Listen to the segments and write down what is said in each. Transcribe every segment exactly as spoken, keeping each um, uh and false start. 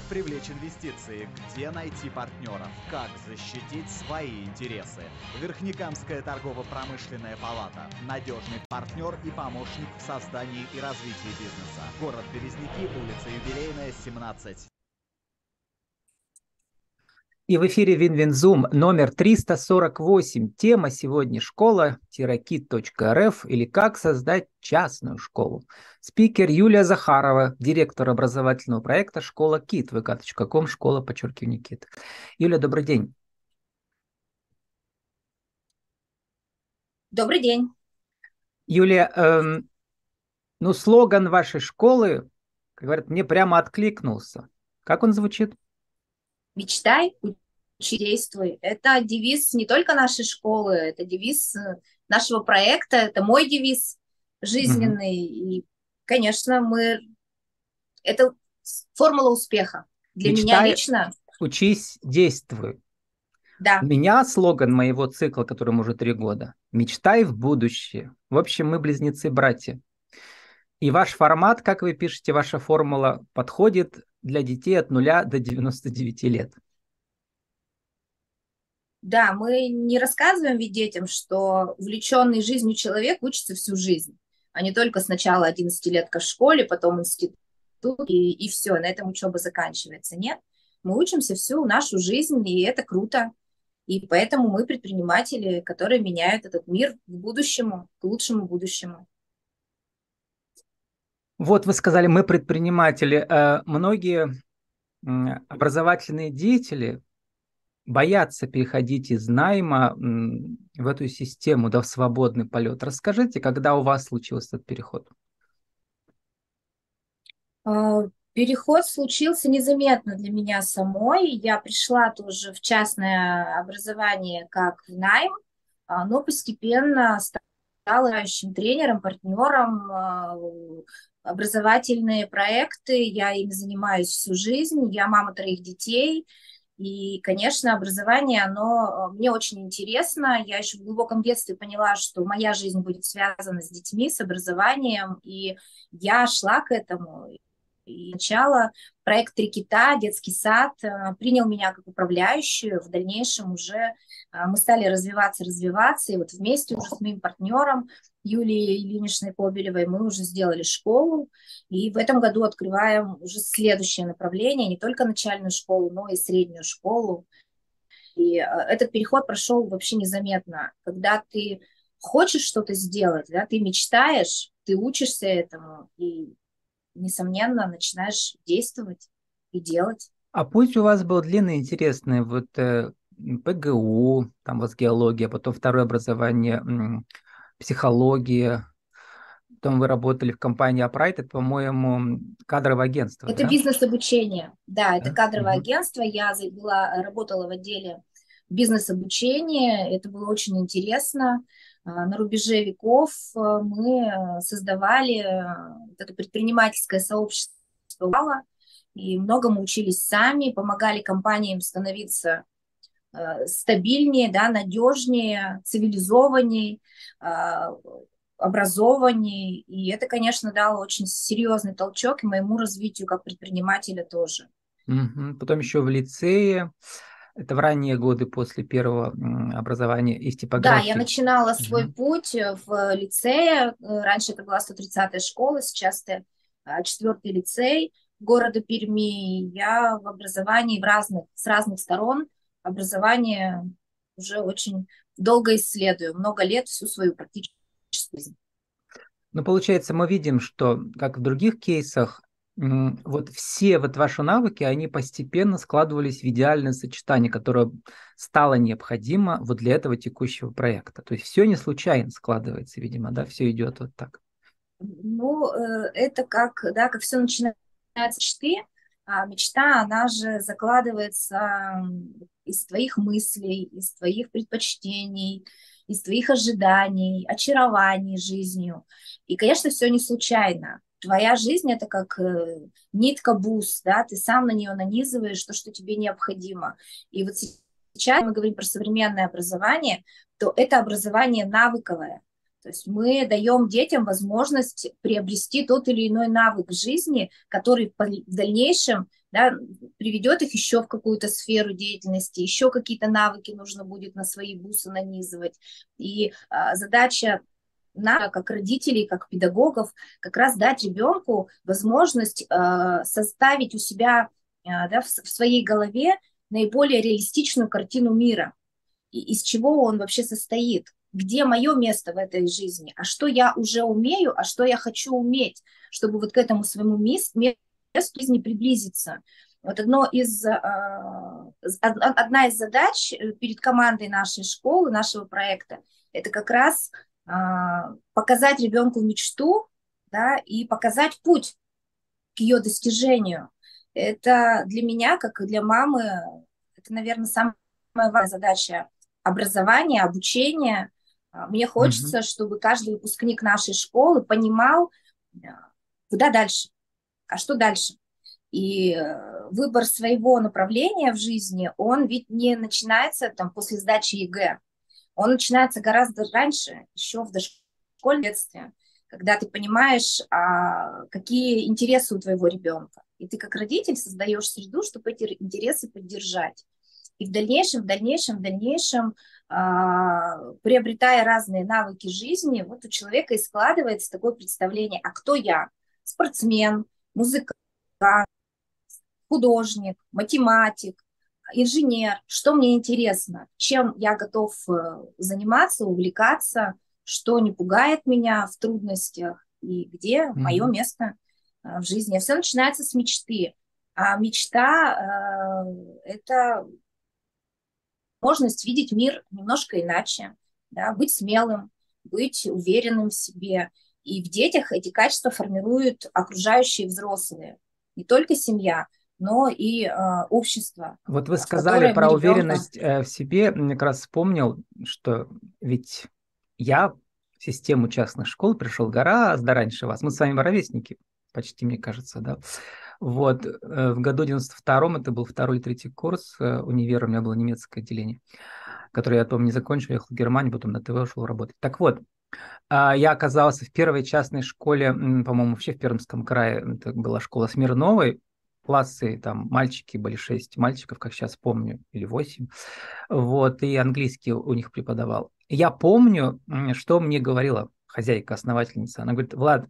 привлечь инвестиции, где найти партнеров, как защитить свои интересы. Верхнекамская торгово-промышленная палата. Надежный партнер и помощник в создании и развитии бизнеса. Город Березники, улица Юбилейная, семнадцать. И в эфире Винвинзум номер триста сорок восемь. Тема сегодня школа-кит точка эр эф или как создать частную школу. Спикер Юлия Захарова, директор образовательного проекта «Школа Кит», вэ ка точка ком, школа, подчеркивание, Кит. Юля, добрый день. Добрый день. Юлия, эм, ну слоган вашей школы, как говорят, мне прямо откликнулся. Как он звучит? Мечтай, учи, действуй. Это девиз не только нашей школы, это девиз нашего проекта, это мой девиз жизненный. Угу. И, конечно, мы... это формула успеха. Для Мечтай, меня лично... учись, действуй. Да. У меня слоган моего цикла, которому уже три года. Мечтай в будущее. В общем, мы близнецы-братья. И ваш формат, как вы пишете, ваша формула подходит для детей от нуля до девяноста девяти лет. Да, мы не рассказываем ведь детям, что увлеченный жизнью человек учится всю жизнь, а не только сначала одиннадцатилетка в школе, потом институт, и, и все, на этом учеба заканчивается. Нет, мы учимся всю нашу жизнь, и это круто. И поэтому мы предприниматели, которые меняют этот мир к будущему, к лучшему будущему. Вот вы сказали, мы предприниматели. Многие образовательные деятели боятся переходить из найма в эту систему, да, в свободный полет. Расскажите, когда у вас случился этот переход? Переход случился незаметно для меня самой. Я пришла тоже в частное образование как в найм, но постепенно стала играющим тренером, партнером. Образовательные проекты, я ими занимаюсь всю жизнь. Я мама троих детей. И, конечно, образование, оно мне очень интересно. Я еще в глубоком детстве поняла, что моя жизнь будет связана с детьми, с образованием. И я шла к этому. И сначала проект «Три кита», детский сад, принял меня как управляющую. В дальнейшем уже мы стали развиваться, развиваться. И вот вместе уже с моим партнером Юлией Ильиничной Кобелевой мы уже сделали школу. И в этом году открываем уже следующее направление, не только начальную школу, но и среднюю школу. И этот переход прошел вообще незаметно. Когда ты хочешь что-то сделать, да, ты мечтаешь, ты учишься этому, и несомненно, начинаешь действовать и делать. А путь у вас был длинный, интересный. Вот э, пэ гэ у, там у вас геология, потом второе образование, м, психология. Потом вы работали в компании Апрайт, это, по-моему, кадровое агентство, Это да? бизнес-обучение. Да, это Да. кадровое Угу. агентство. Я была, работала в отделе бизнес-обучения. Это было очень интересно. На рубеже веков мы создавали это предпринимательское сообщество и многому учились сами, помогали компаниям становиться стабильнее, да, надежнее, цивилизованнее, образованнее. И это, конечно, дало очень серьезный толчок и моему развитию как предпринимателя тоже. Угу. Потом еще в лицее. Это в ранние годы после первого образования из типографии. Да, я начинала угу. свой путь в лицее. Раньше это была сто тридцатая школа, сейчас это четвертый лицей города Перми. Я в образовании в разных, с разных сторон. Образование уже очень долго исследую, много лет, всю свою практическую жизнь. Ну, получается, мы видим, что, как в других кейсах, вот все вот ваши навыки, они постепенно складывались в идеальное сочетание, которое стало необходимо вот для этого текущего проекта. То есть все не случайно складывается, видимо, да, все идет вот так. Ну, это как, да, как все начинается с мечты, а мечта, она же закладывается из твоих мыслей, из твоих предпочтений, из твоих ожиданий, очарований жизнью. И, конечно, все не случайно. Твоя жизнь — это как э, нитка бус, да, ты сам на нее нанизываешь то, что тебе необходимо. И вот сейчас мы говорим про современное образование, то это образование навыковое. То есть мы даем детям возможность приобрести тот или иной навык жизни, который в дальнейшем, да, приведет их еще в какую-то сферу деятельности, еще какие-то навыки нужно будет на свои бусы нанизывать. И а, задача нам, как родителей, как педагогов, как раз дать ребенку возможность э, составить у себя э, да, в, в своей голове наиболее реалистичную картину мира. И из чего он вообще состоит, где мое место в этой жизни, а что я уже умею, а что я хочу уметь, чтобы вот к этому своему месту жизни приблизиться. Вот одно из, одна из задач перед командой нашей школы, нашего проекта, это как раз показать ребенку мечту, да, и показать путь к ее достижению. Это для меня, как и для мамы, это, наверное, самая важная задача образования, обучения. Мне хочется, mm-hmm. чтобы каждый выпускник нашей школы понимал, куда дальше, а что дальше. И выбор своего направления в жизни, он ведь не начинается там, после сдачи ЕГЭ. Он начинается гораздо раньше, еще в дошкольном детстве, когда ты понимаешь, а, какие интересы у твоего ребенка. И ты как родитель создаешь среду, чтобы эти интересы поддержать. И в дальнейшем, в дальнейшем, в дальнейшем, а, приобретая разные навыки жизни, вот у человека и складывается такое представление, а кто я? Спортсмен, музыкант, художник, математик, инженер, что мне интересно, чем я готов заниматься, увлекаться, что не пугает меня в трудностях и где mm-hmm. мое место в жизни. Все начинается с мечты. А мечта э, – это возможность видеть мир немножко иначе, да, быть смелым, быть уверенным в себе. И в детях эти качества формируют окружающие взрослые, не только семья, но и э, общество. Вот вы сказали про уверенность ребенка... в себе. Мне как раз вспомнил, что ведь я в систему частных школ пришел гораздо раньше вас. Мы с вами ровесники, почти, мне кажется, да. Вот, в году девяносто втором, это был второй или третий курс универа, у меня было немецкое отделение, которое я потом не закончил, ехал в Германию, потом на ТВ ушел работать. Так вот, я оказался в первой частной школе, по-моему, вообще в Пермском крае, это была школа Смирновой, классы, там, мальчики были шесть мальчиков, как сейчас помню, или восемь, вот, и английский у них преподавал. Я помню, что мне говорила хозяйка, основательница, она говорит: Влад,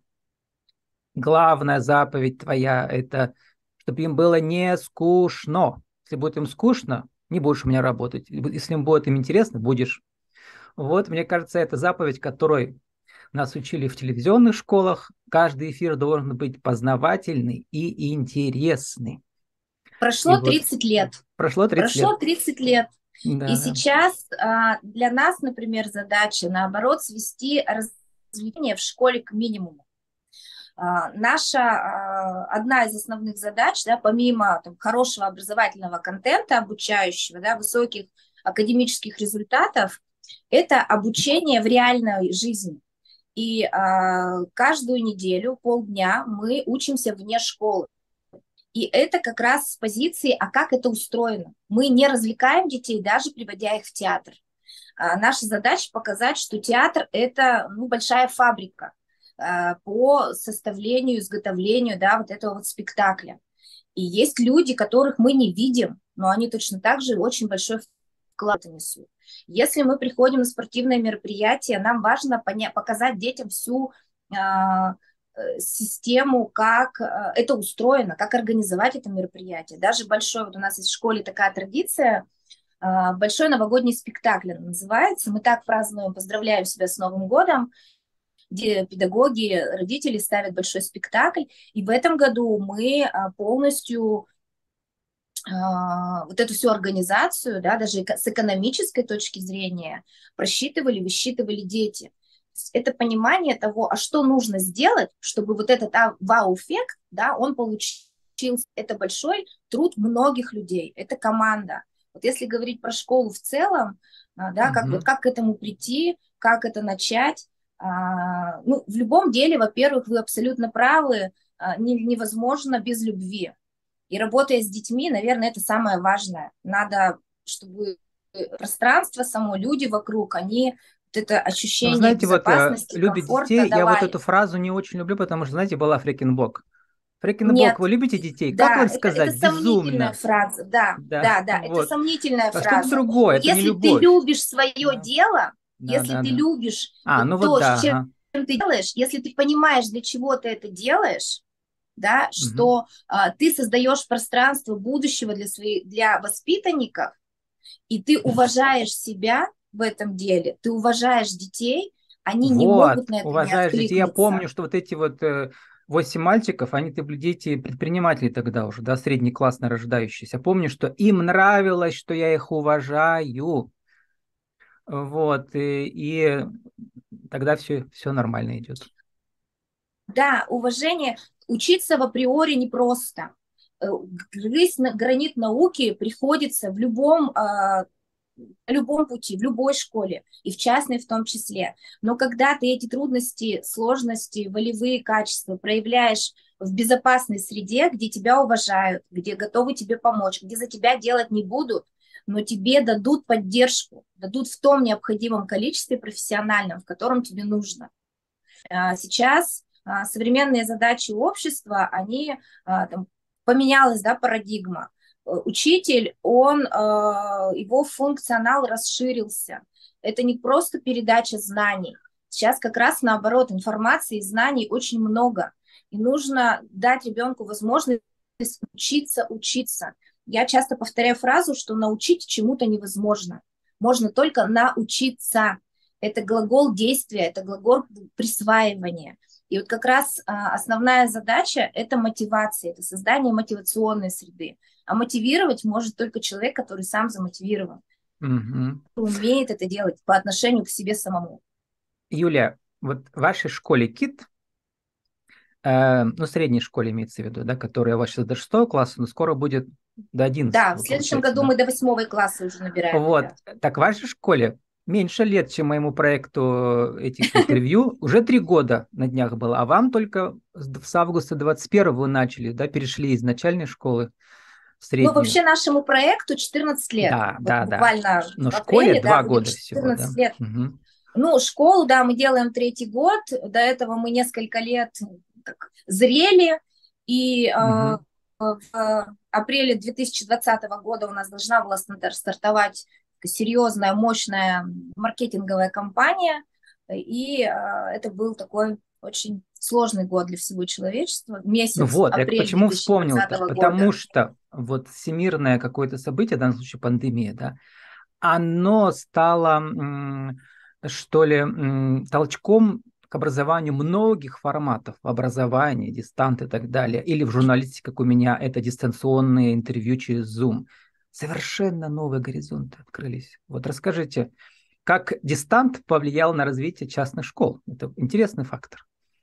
главная заповедь твоя – это чтобы им было не скучно. Если будет им скучно, не будешь у меня работать. Если им будет им интересно, будешь. Вот, мне кажется, это заповедь, которой нас учили в телевизионных школах. Каждый эфир должен быть познавательный и интересный. Прошло и тридцать вот, лет. Прошло тридцать Прошло лет. тридцать лет. Да, и да. сейчас а, для нас, например, задача, наоборот, свести развлечения в школе к минимуму. А, наша а, одна из основных задач, да, помимо там, хорошего образовательного контента, обучающего, да, высоких академических результатов, это обучение в реальной жизни. И а, каждую неделю, полдня мы учимся вне школы. И это как раз с позиции, а как это устроено. Мы не развлекаем детей, даже приводя их в театр. А, наша задача показать, что театр – это ну, большая фабрика а, по составлению, изготовлению, да, вот этого вот спектакля. И есть люди, которых мы не видим, но они точно так же очень большой вклад несут. Если мы приходим на спортивное мероприятие, нам важно поня- показать детям всю а, систему, как это устроено, как организовать это мероприятие. Даже большой, вот у нас есть в школе такая традиция, большой новогодний спектакль называется. Мы так празднуем, поздравляем себя с Новым годом, где педагоги, родители ставят большой спектакль. И в этом году мы полностью вот эту всю организацию, да, даже с экономической точки зрения, просчитывали, высчитывали дети. Это понимание того, а что нужно сделать, чтобы вот этот вау-эффект, да, он получился. Это большой труд многих людей, это команда. Вот если говорить про школу в целом, да, mm-hmm. как, вот, как к этому прийти, как это начать, а, ну, в любом деле, во-первых, вы абсолютно правы, а, не, невозможно без любви. И работая с детьми, наверное, это самое важное. Надо, чтобы пространство само, люди вокруг, они вот это Ну, ощущение знаете, вот э, безопасности, любит комфорта детей, я вот давали. эту фразу не очень люблю, потому что, знаете, была Фрекенбок. Фрекенбок, Нет, вы любите детей? Как да, вам это, это сказать? сомнительная Безумно. фраза, да, Да, да, да, это вот. сомнительная А что-то фраза. другое, Но это не если ты любовь. любишь свое Да, дело, да, если да, ты да. любишь А, вот ну вот то, с да, чем ага. ты делаешь, если ты понимаешь, для чего ты это делаешь, да, Мгм. что а, ты создаешь пространство будущего для своих, для воспитанников, и ты уважаешь себя в этом деле, ты уважаешь детей, они не Вот, могут на это не уважаешь детей. Я откликнуться. помню, что вот эти вот э, восемь мальчиков, они-то были дети предпринимателей тогда уже, да, среднеклассно рождающиеся. Помню, что им нравилось, что я их уважаю. Вот, и, и тогда все, все нормально идет. Да, уважение, учиться в априори непросто. Э, Грызть на гранит науки приходится в любом, а, на любом пути, в любой школе, и в частной в том числе. Но когда ты эти трудности, сложности, волевые качества проявляешь в безопасной среде, где тебя уважают, где готовы тебе помочь, где за тебя делать не будут, но тебе дадут поддержку, дадут в том необходимом количестве профессиональном, в котором тебе нужно. А Сейчас а, современные задачи общества, они а, там, поменялась, да, парадигма. Э, Учитель, он, а, его функционал расширился. Это не просто передача знаний. Сейчас как раз наоборот, информации и знаний очень много. И нужно дать ребенку возможность учиться, учиться. Я часто повторяю фразу, что научить чему-то невозможно. Можно только научиться. Это глагол действия, это глагол присваивания. И вот как раз а, основная задача – это мотивация, это создание мотивационной среды. А мотивировать может только человек, который сам замотивирован, Мгм. умеет это делать по отношению к себе самому. Юля, вот в вашей школе КИТ, э, ну, средней школе имеется в виду, да, которая у вас сейчас до шестого класса, но скоро будет до Да, в одиннадцатого, следующем получается, году да? мы до восьмого класса уже набираем Вот, ребят. так в вашей школе меньше лет, чем моему проекту этих интервью, уже три года на днях было, а вам только с с августа двадцать первого вы начали, да, перешли из начальной школы в Ну, среднюю. вообще нашему проекту четырнадцать лет. Да, Вот да, да. буквально Но в школе апреле, да, два будет года всего, да. четырнадцать лет. Мгм. Ну, школу, да, мы делаем третий год. До этого мы несколько лет так, зрели. И э, Мгм. в апреле две тысячи двадцатого года у нас должна была стартовать серьезная, мощная маркетинговая кампания. И э, это был такой очень сложный год для всего человечества. Ну Месяц, вот, я апрель почему вспомнил-то? две тысячи двадцатого Потому года. что вот всемирное какое-то событие, в данном случае пандемия, да, оно стало, м, что ли, м, толчком к образованию многих форматов образования, дистант и так далее. Или в журналистике, как у меня, это дистанционные интервью через Zoom. Совершенно новые горизонты открылись. Вот расскажите, как дистант повлиял на развитие частных школ? Это интересный фактор.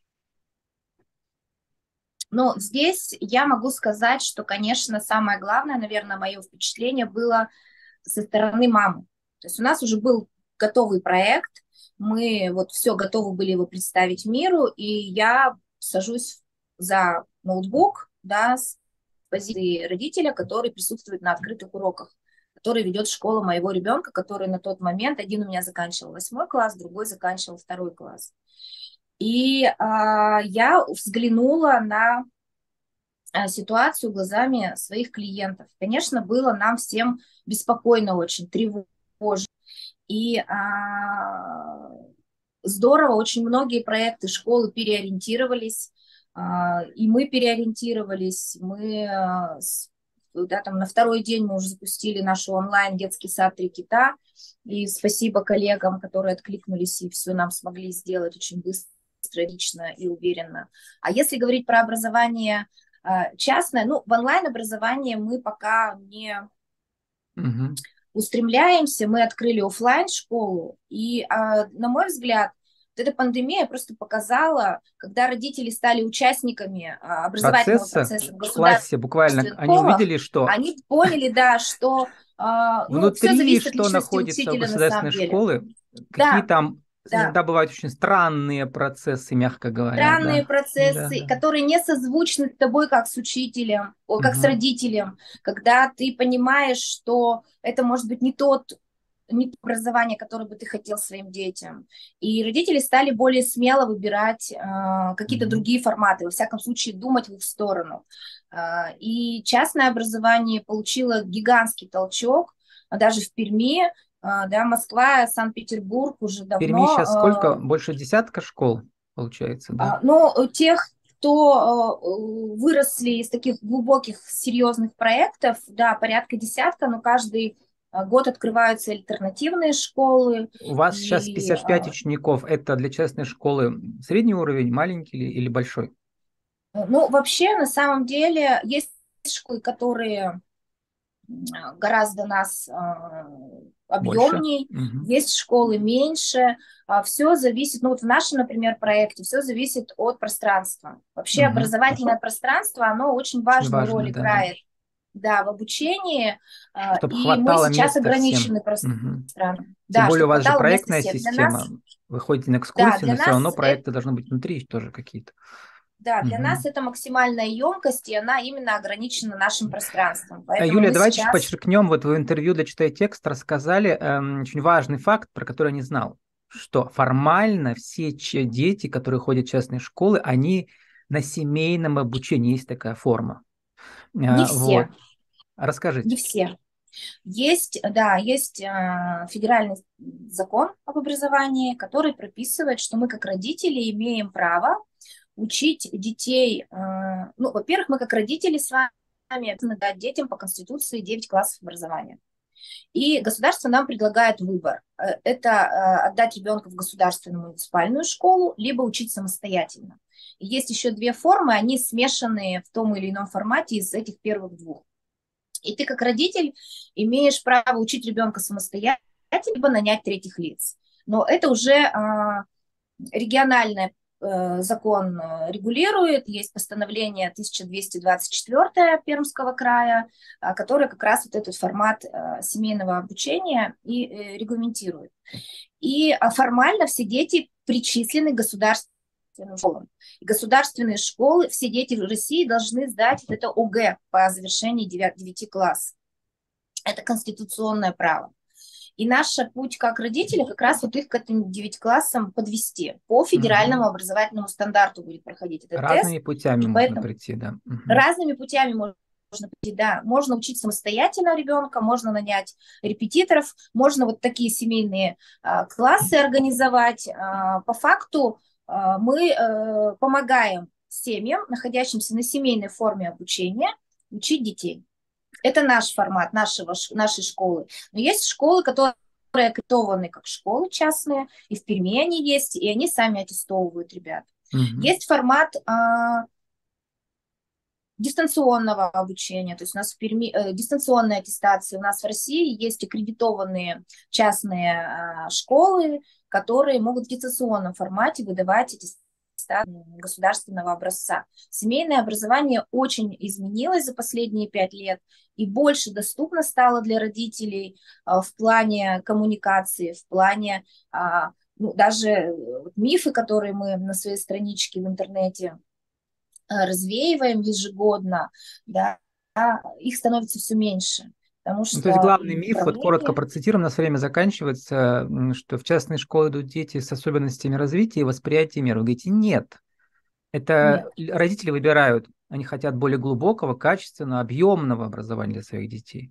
Но здесь я могу сказать, что, конечно, самое главное, наверное, мое впечатление было со стороны мамы. То есть у нас уже был готовый проект, мы вот все готовы были его представить миру, и я сажусь за ноутбук, да, с позиции родителя, который присутствует на открытых уроках, который ведет школа моего ребенка, который на тот момент, один у меня заканчивал восьмой класс, другой заканчивал второй класс. И а, я взглянула на а, ситуацию глазами своих клиентов. Конечно, было нам всем беспокойно очень, тревожно. И а, здорово, очень многие проекты школы переориентировались, а, и мы переориентировались. Мы а, с- да, там, на второй день мы уже запустили наш онлайн детский сад «Три кита». И спасибо коллегам, которые откликнулись и все нам смогли сделать очень быстро, лично и уверенно. А если говорить про образование а, частное, ну, в онлайн-образование мы пока не Мгм. устремляемся, мы открыли офлайн школу, и, а, на мой взгляд, вот эта пандемия просто показала, когда родители стали участниками а, образовательного Процесса процесса в в классе буквально, государственных они школах, увидели, что они поняли, да, что, а, ну, все внутри, зависит от что личности находится у учителя на самом государственной деле. школы, какие Да, там да. иногда бывают очень странные процессы, мягко говоря, Странные да. Да, процессы, да. которые не созвучны с тобой как с учителем, о, как с Мгм. родителем, когда ты понимаешь, что это может быть не тот не то образование, которое бы ты хотел своим детям. И родители стали более смело выбирать э, какие-то Мгм. другие форматы, во всяком случае думать в их сторону. Э, и частное образование получило гигантский толчок, а даже в Перми, э, да, Москва, Санкт-Петербург уже В Перми сейчас сколько? давно. э, Больше десятка школ, получается, да? а, Но тех, кто э, выросли из таких глубоких, серьезных проектов, да, порядка десятка, но каждый э, год открываются альтернативные школы. У вас сейчас И, пятьдесят пять э, учеников. Это для частной школы средний уровень, маленький или, или большой? ну, вообще, на самом деле, есть школы, которые гораздо нас э, Больше? объемней, Мгм. есть школы меньше. Все зависит, ну вот в нашем, например, проекте, все зависит от пространства. Вообще Мгм. образовательное пространство, оно очень Очень важную важно, роль да, да. играет, да, в обучении, э, Чтобы и мы хватало сейчас места всем. ограничены Мгм. пространством. Тем Да, более у чтобы вас же хватало места проектная всем. Для нас, система. Вы ходите на да, экскурсии, для но все равно нас это проекты должны быть внутри тоже какие-то. да, для нас Мгм. это максимальная емкость, и она именно ограничена нашим пространством. А, Поэтому Юлия, мы давайте чуть сейчас. подчеркнем, вот вы в интервью для «Читай текст» рассказали эм, очень важный факт, про который я не знал, что формально все че- дети, которые ходят в частные школы, они на семейном обучении, есть такая форма. Не А, вот, все, не расскажите. все. Есть, да, есть э, федеральный закон об образовании, который прописывает, что мы как родители имеем право учить детей. э, ну, во-первых, мы как родители с вами обязаны дать детям по Конституции девять классов образования. И государство нам предлагает выбор. Э, Это э, отдать ребенка в государственную муниципальную школу, либо учить самостоятельно. И есть еще две формы, они смешанные в том или ином формате из этих первых двух. И ты как родитель имеешь право учить ребенка самостоятельно, либо нанять третьих лиц. Но это уже а, региональный э, закон э, регулирует. Есть постановление тысяча двести двадцать четыре Пермского края, а, которое как раз вот этот формат э, семейного обучения и э, регламентирует. И а, формально все дети причислены к государственным школам. И государственные школы, все дети в России должны сдать вот это ОГЭ по завершении девяти классов. Это конституционное право. И наш путь как родители как раз вот их к этим девяти классам подвести. По федеральному Мгм. образовательному стандарту будет проходить этот тест. Разными путями И можно поэтому прийти, да. Мгм. разными путями можно прийти, да. Можно учить самостоятельно ребенка, можно нанять репетиторов, можно вот такие семейные а, классы организовать. А, по факту а, мы а, помогаем семьям, находящимся на семейной форме обучения, учить детей. Это наш формат нашего, нашей школы. Но есть школы, которые аккредитованы как школы частные, и в Перми они есть, и они сами аттестовывают ребят. Мгм. Есть формат а, дистанционного обучения, то есть у нас в Перми э, дистанционная аттестация, у нас в России есть аккредитованные частные а, школы, которые могут в дистанционном формате выдавать аттестацию государственного образца. Семейное образование очень изменилось за последние пять лет и больше доступно стало для родителей а, в плане коммуникации, в плане а, ну, даже мифы, которые мы на своей страничке в интернете развеиваем ежегодно, да, их становится все меньше, потому Ну, то есть что главный миф, вот коротко управление. процитируем, у нас время заканчивается, м, что в частные школы идут дети с особенностями развития и восприятия мира. Вы говорите, нет, это Нет, л- родители выбирают, они хотят более глубокого, качественного, объемного образования для своих детей.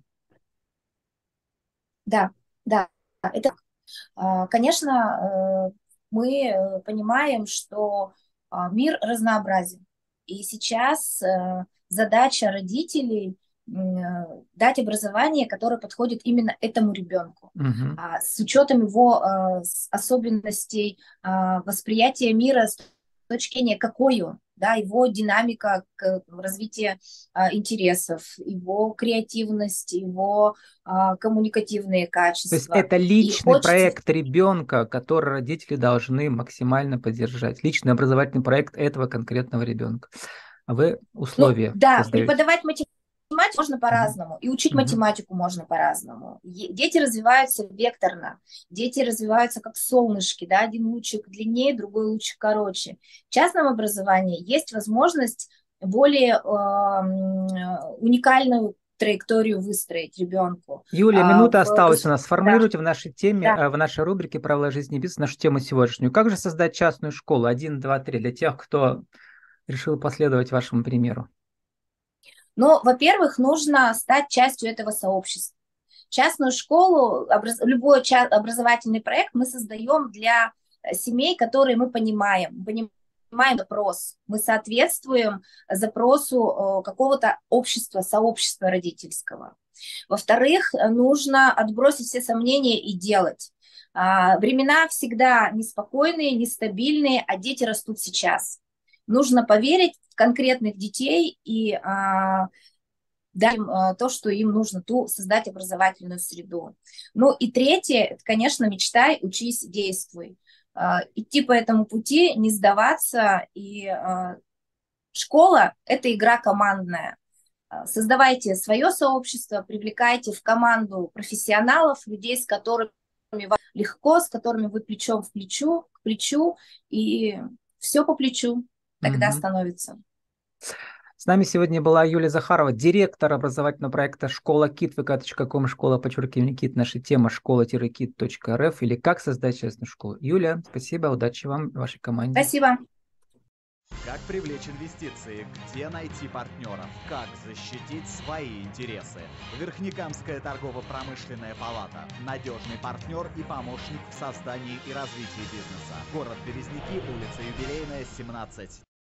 да, да, это, а, конечно, э, мы э, понимаем, что а, мир разнообразен, и сейчас э, задача родителей м, э, дать образование, которое подходит именно этому ребенку, Мгм. а, с учетом его а, с особенностей а, восприятия мира с точки зрения, какой он, да, его динамика к- развития а, интересов, его креативность, его а, коммуникативные То есть качества. это И личный хочется, проект ребенка, который родители должны максимально поддержать. Личный образовательный проект этого конкретного ребенка. А вы ну условия да, создаете. преподавать математику можно Мгм. по-разному, и учить Мгм. математику можно по-разному. Е- Дети развиваются векторно, дети развиваются как солнышки, да, один лучик длиннее, другой лучик короче. В частном образовании есть возможность более э, м, уникальную траекторию выстроить ребенку. Юлия, А, минута в осталась гос- у нас. Да, Сформулируйте в нашей теме, да. э, в нашей рубрике «Правила жизни и бизнеса» нашу тему сегодняшнюю. Как же создать частную школу? Один, два, три. Для тех, кто решил последовать вашему примеру. Ну, во-первых, нужно стать частью этого сообщества. Частную школу, образ- любой ча- образовательный проект мы создаем для э, семей, которые мы понимаем, понимаем запрос. Мы соответствуем запросу э, какого-то общества, сообщества родительского. Во-вторых, э, нужно отбросить все сомнения и делать. А, Времена всегда неспокойные, нестабильные, а дети растут сейчас. Нужно поверить в конкретных детей и а, дать им а, то, что им нужно, ту создать образовательную среду. Ну и третье, это, конечно, мечтай, учись, действуй. А, Идти по этому пути, не сдаваться. И а, школа– это игра командная. А, Создавайте свое сообщество, привлекайте в команду профессионалов, людей, с которыми вам легко, с которыми вы плечом в плечу, к плечу, и все по плечу тогда Мгм. становится. С нами сегодня была Юлия Захарова, директор образовательного проекта «Школа Кит», вэ ка точка ком, школа, подчеркивание, Кит. Наша тема школа-кит точка эр эф или «Как создать частную школу». Юлия, спасибо, удачи вам и вашей команде. Спасибо. Как привлечь инвестиции, где найти партнеров, как защитить свои интересы. Верхнекамская торгово-промышленная палата. Надежный партнер и помощник в создании и развитии бизнеса. Город Березники, улица Юбилейная, семнадцать.